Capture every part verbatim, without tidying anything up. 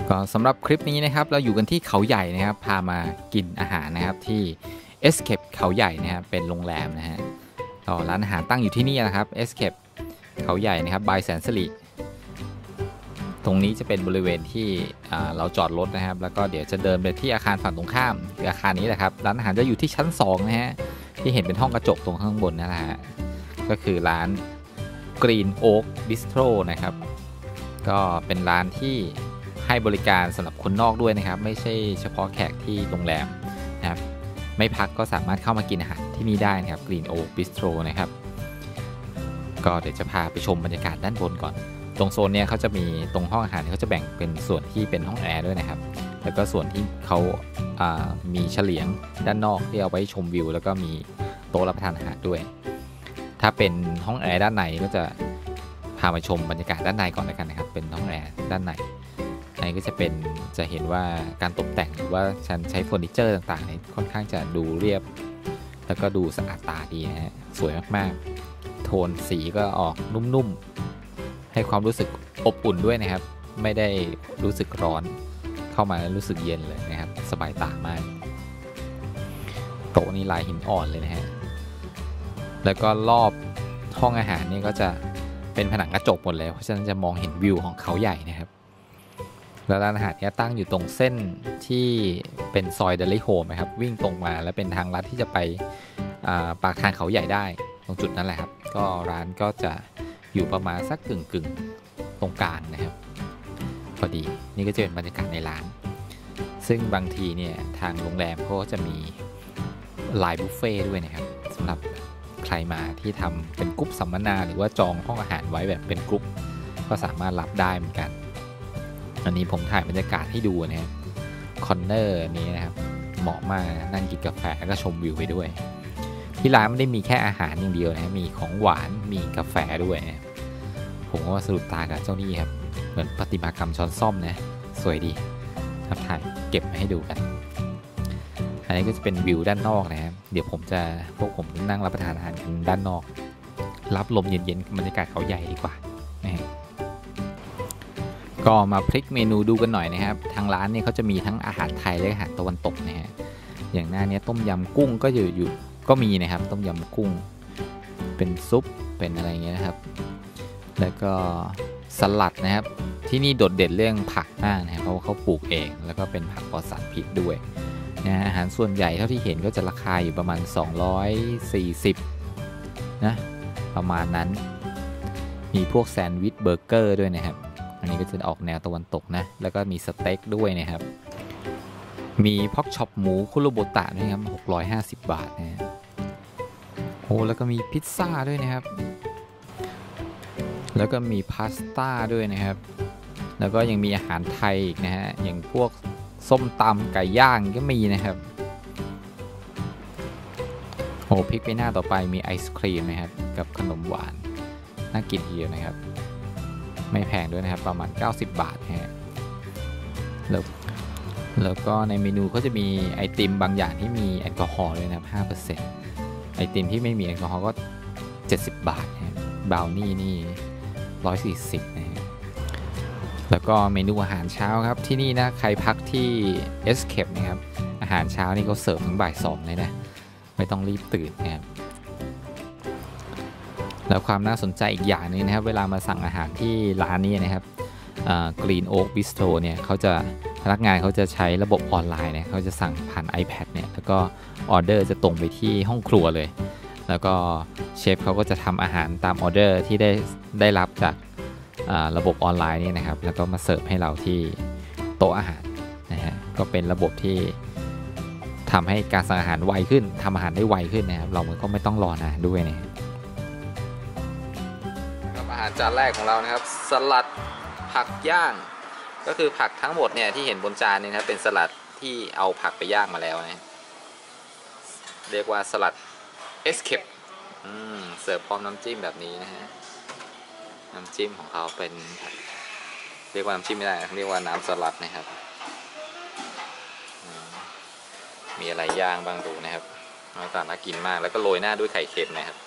ก็สำหรับคลิปนี้นะครับเราอยู่กันที่เขาใหญ่นะครับพามากินอาหารนะครับที่ Escape เขาใหญ่นะครับเป็นโรงแรมนะฮะก็ร้านอาหารตั้งอยู่ที่นี่นะครับ Escape เขาใหญ่นะครับบายแสนสิริตรงนี้จะเป็นบริเวณที่เราจอดรถนะครับแล้วก็เดี๋ยวจะเดินไปที่อาคารฝั่งตรงข้ามคืออาคารนี้แหละครับร้านอาหารจะอยู่ที่ชั้นสองนะฮะที่เห็นเป็นห้องกระจกตรงข้างบนนั่นแหละฮะก็คือร้าน Green Oak Bistro นะครับก็เป็นร้านที่ให้บริการสำหรับคนนอกด้วยนะครับไม่ใช่เฉพาะแขกที่โรงแรมนะครับไม่พักก็สามารถเข้ามากินอาหารที่นี่ได้นะครับ Green Oak Bistro นะครับก็เดี๋ยวจะพาไปชมบรรยากาศด้านบนก่อนตรงโซนนี้เขาจะมีตรงห้องอาหารเขาจะแบ่งเป็นส่วนที่เป็นห้องแอร์ด้วยนะครับแล้วก็ส่วนที่เขาามีเฉลียงด้านนอกที่เอาไว้ชมวิวแล้วก็มีโต๊ะรับประทานอาหารด้วยถ้าเป็นห้องแอร์ด้านในก็จะพามาชมบรรยากาศด้านในก่อนแล้วกันนะครับเป็นห้องแอร์ด้านในอันนี้ก็จะเป็นจะเห็นว่าการตกแต่งหรือว่าชั้นใช้เฟอร์นิเจอร์ต่างๆนี่ค่อนข้างจะดูเรียบแล้วก็ดูสะอาดตาดีนะฮะสวยมากๆโทนสีก็ออกนุ่มๆให้ความรู้สึกอบอุ่นด้วยนะครับไม่ได้รู้สึกร้อนเข้ามาแล้วรู้สึกเย็นเลยนะครับสบายตามากโต๊ะนี่ลายหินอ่อนเลยนะฮะแล้วก็รอบห้องอาหารนี่ก็จะเป็นผนังกระจกหมดเลยเพราะฉะนั้นจะมองเห็นวิวของเขาใหญ่นะครับแล้วร้านอาหารนี้ตั้งอยู่ตรงเส้นที่เป็นซอยเดลิโฮมนะครับวิ่งตรงมาแล้วเป็นทางลัดที่จะไปปากทางเขาใหญ่ได้ตรงจุดนั้นแหละครับก็ร้านก็จะอยู่ประมาณสักกึ่งกึ่งตรงกลางนะครับพอดีนี่ก็จะเป็นบรรยากาศในร้านซึ่งบางทีเนี่ยทางโรงแรมเขาก็จะมีไลน์บุฟเฟ่ด้วยนะครับสำหรับใครมาที่ทำเป็นกรุ๊ปสัมมนาหรือว่าจองห้องอาหารไว้แบบเป็นกรุ๊ปก็สามารถรับได้เหมือนกันอันนี้ผมถ่ายบรรยากาศให้ดูนะครับคอนเนอร์นี้นะครับเหมาะมากนั่งกินกาแฟก็ชมวิวไปด้วยที่ร้านไม่ได้มีแค่อาหารอย่างเดียวนะมีของหวานมีกาแฟด้วยนะผมก็สะดุดตากับเจ้านี่ครับเหมือนประติมากรรมช้อนส้อมนะสวยดีครับถ่ายเก็บมาให้ดูกันอันนี้ก็จะเป็นวิวด้านนอกนะครับเดี๋ยวผมจะพวกผมนั่งรับประทานอาหารกันด้านนอกรับลมเย็นๆบรรยากาศเขาใหญ่ดีกว่านะก็มาพลิกเมนูดูกันหน่อยนะครับทางร้านเนี่ยเขาจะมีทั้งอาหารไทยและอาหารตะวันตกนะฮะอย่างหน้านี้ต้มยำกุ้งก็อยู่อยู่ก็มีนะครับต้มยำกุ้งเป็นซุปเป็นอะไรเงี้ยนะครับแล้วก็สลัดนะครับที่นี่โดดเด่นเรื่องผักมากนะครับเพราะว่าเขาปลูกเองแล้วก็เป็นผักปลอดสารพิษด้วยนะอาหารส่วนใหญ่เท่าที่เห็นก็จะราคาอยู่ประมาณสองร้อยสี่สิบนะประมาณนั้นมีพวกแซนด์วิชเบอร์เกอร์ด้วยนะครับอันนี้ก็จะออกแนวตะวันตกนะแล้วก็มีสเต็กด้วยนะครับมีพ็อกช็อปหมูคุโรโบตะด้วยครับหกร้อยห้าสิบบาทนะโอ้แล้วก็มีพิซซ่าด้วยนะครับแล้วก็มีพาสต้าด้วยนะครับแล้วก็ยังมีอาหารไทยอีกนะฮะอย่างพวกส้มตำไก่ย่างก็มีนะครับโอ้พลิกไปหน้าต่อไปมีไอศครีมนะครับกับขนมหวานน่ากินทีเดียวนะครับไม่แพงด้วยนะครับประมาณเก้าสิบบาทนะฮะแล้วแล้วก็ในเมนูก็จะมีไอติมบางอย่างที่มีแอลกอฮอล์ด้วยนะครับ ห้าเปอร์เซ็นต์ ไอติมที่ไม่มีแอลกอฮอล์ก็เจ็ดสิบบาทนะบราวนี่นี่หนึ่งร้อยสี่สิบนะฮะแล้วก็เมนูอาหารเช้าครับที่นี่นะใครพักที่ Escape นะครับอาหารเช้านี่เขาเสิร์ฟถึงบ่ายสองเลยนะไม่ต้องรีบตื่นนะครับแล้วความน่าสนใจอีกอย่างนึงนะครับเวลามาสั่งอาหารที่ร้านนี้นะครับ Green Oak Bistro เนี่ยเขาจะพนักงานเขาจะใช้ระบบออนไลน์เนี่ยเขาจะสั่งผ่าน iPad เนี่ยแล้วก็ออเดอร์จะตรงไปที่ห้องครัวเลยแล้วก็เชฟเขาก็จะทำอาหารตามออเดอร์ที่ได้ได้รับจากระบบออนไลน์นี่นะครับแล้วก็มาเสิร์ฟให้เราที่โต๊ะอาหารนะฮะก็เป็นระบบที่ทำให้การสั่งอาหารไวขึ้นทำอาหารได้ไวขึ้นนะครับเราก็ไม่ต้องรอนานด้วยนะอาหารจานแรกของเรานะครับสลัดผักย่างก็คือผักทั้งหมดเนี่ยที่เห็นบนจานนี่นะครับเป็นสลัดที่เอาผักไปย่างมาแล้วนะเรียกว่าสลัด Escape อืมเสิร์ฟพร้อมน้ำจิ้มแบบนี้นะฮะน้ำจิ้มของเขาเป็นเรียกว่าน้ำจิ้มไม่ได้เรียกว่าน้ำสลัดนะครับมีอะไรย่างบ้างดูนะครับหน้าตาน่ากินมากแล้วก็โรยหน้าด้วยไข่เค็มนะครับ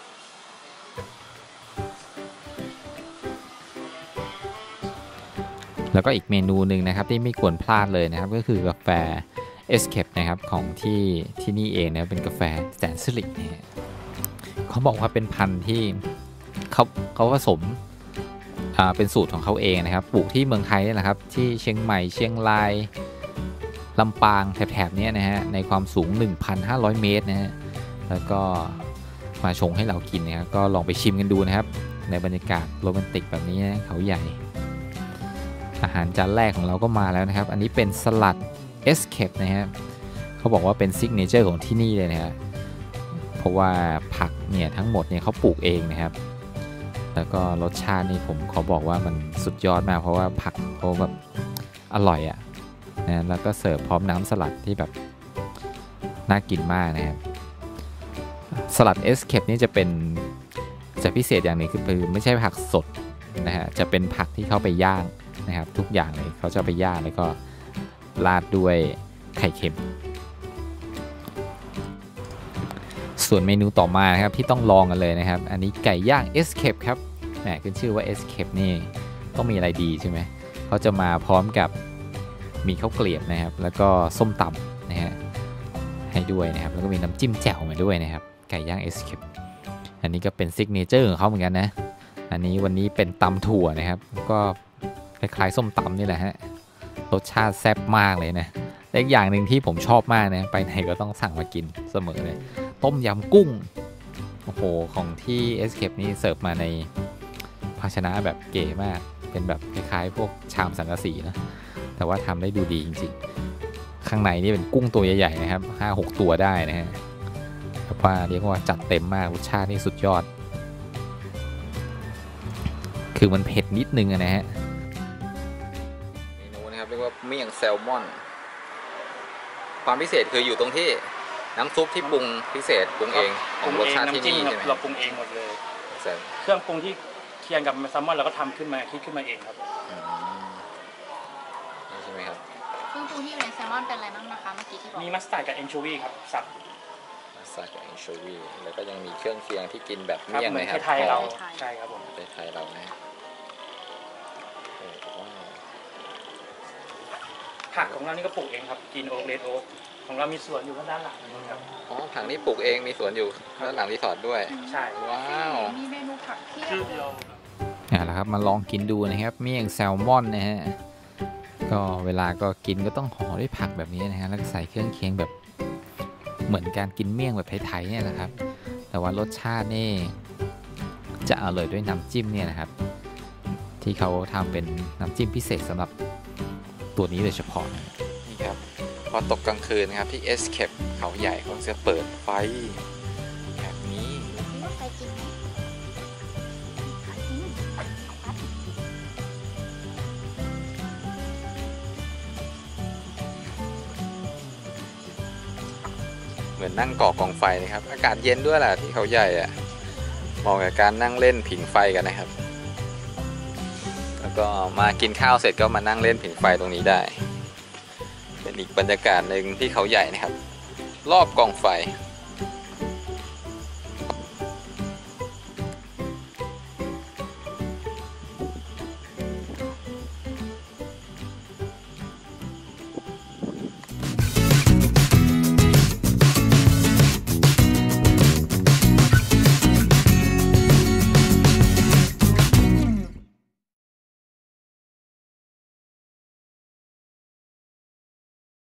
แล้วก็อีกเมนูหนึ่งนะครับที่ไม่ควรพลาดเลยนะครับก็คือกาแฟ Escape นะครับของที่ที่นี่เองนะเป็นกาแฟแสนสิริเนี่ยเขาบอกว่าเป็นพันธุ์ที่เขาเขาผสมอ่าเป็นสูตรของเขาเองนะครับปลูกที่เมืองไทยนี่แหละครับที่เชียงใหม่เชียงรายลำปางแถบๆนี้นะฮะในความสูง หนึ่งพันห้าร้อย เมตรนะฮะแล้วก็มาชงให้เรากินนะครับก็ลองไปชิมกันดูนะครับในบรรยากาศโรแมนติกแบบนี้นะเขาใหญ่อาหารจานแรกของเราก็มาแล้วนะครับอันนี้เป็นสลัด Escape นะฮะเขาบอกว่าเป็นซิกเนเจอร์ของที่นี่เลยนะฮะเพราะว่าผักเนี่ยทั้งหมดเนี่ยเขาปลูกเองนะครับแล้วก็รสชาตินี่ผมขอบอกว่ามันสุดยอดมากเพราะว่าผักเขาแบบอร่อยอ่ะนะแล้วก็เสิร์ฟพร้อมน้ำสลัดที่แบบน่ากินมากนะครับสลัด Escape นี่จะเป็นจะพิเศษอย่างหนึ่งคือไม่ใช่ผักสดนะฮะจะเป็นผักที่เขาไปย่างนะครับทุกอย่างเลยเขาจะไปย่างแล้วก็ราดด้วยไข่เค็มส่วนเมนูต่อมานะครับที่ต้องลองกันเลยนะครับอันนี้ไก่ย่าง Escape ครับแหมขึ้นชื่อว่า Escape นี่ต้องมีอะไรดีใช่ไหมเขาจะมาพร้อมกับมีข้าวเกลียบนะครับแล้วก็ส้มตำนะฮะให้ด้วยนะครับแล้วก็มีน้ำจิ้มแจ่วมาด้วยนะครับไก่ย่าง Escape อันนี้ก็เป็นซิกเนเจอร์ของเขาเหมือนกันนะอันนี้วันนี้เป็นตำถั่วนะครับก็คล้ายๆส้มตำนี่แหละฮะรสชาติแซ่บมากเลยนะและอีกอย่างหนึ่งที่ผมชอบมากนะไปไหนก็ต้องสั่งมากินเสมอเลยต้มยำกุ้งโอ้โหของที่ Escape นี่เสิร์ฟมาในภาชนะแบบเก๋มากเป็นแบบคล้ายๆพวกชามสังกะสีนะแต่ว่าทำได้ดูดีจริงๆข้างในนี่เป็นกุ้งตัวใหญ่ๆนะครับ ห้าหก ตัวได้นะฮะว่าเรียกว่าจัดเต็มมากรสชาตินี่สุดยอดคือมันเผ็ดนิดนึงนะฮะเมนูนะครับเรียกว่าเมี่ยงแซลมอนความพิเศษคืออยู่ตรงที่น้ำซุปที่ปรุงพิเศษปรุงเองของรสชาติที่นี่ใช่ไหมเราปรุงเองหมดเลยเครื่องปรุงที่เคียงกับแซลมอนเราก็ทำขึ้นมาคิดขึ้นมาเองครับนี่ใช่ไหมครับเครื่องปรุงที่อยู่ในแซลมอนเป็นอะไรบ้างนะคะเมื่อกี้ที่บอกมีมัสตาร์ดกับแอนโชวีครับสับมัสตาร์ดกับแอนโชวีแล้วก็ยังมีเครื่องเคียงที่กินแบบเมี่ยงเลยครับไทยเราใช่ครับผมไทยเรานะผักของเรานี่ก็ปลูกเองครับกินโอ๊กเลดโอ๊กของเรามีสวนอยู่ด้านหลังนะครับอ๋อผักนี่ปลูกเองมีสวนอยู่ด้านหลังรีสอร์ทด้วยใช่ว้าวมีเมนูผักเพียบเลยนี่แหละครับมาลองกินดูนะครับเมี่ยงแซลมอนนะฮะก็เวลาก็กินก็ต้องห่อด้วยผักแบบนี้นะฮะแล้วใส่เครื่องเคียงแบบเหมือนการกินเมี่ยงแบบไทยๆเนี่ยนะครับแต่ว่ารสชาตินี่จะอร่อยด้วยน้ำจิ้มเนี่ยนะครับที่เขาทำเป็นน้ำจิ้มพิเศษสำหรับตัวนี้โดยเฉพาะนี่ครับพอตกกลางคืนนะครับที่ Escape เขาใหญ่เขาจะเปิดไฟแบบนี้เหมือนนั่งก่อกองไฟนะครับอากาศเย็นด้วยแหละที่เขาใหญ่อะเหมาะกับการนั่งเล่นผิงไฟกันนะครับแล้วก็มากินข้าวเสร็จก็มานั่งเล่นผิงไฟตรงนี้ได้เป็นอีกบรรยากาศหนึ่งที่เขาใหญ่นะครับรอบกองไฟ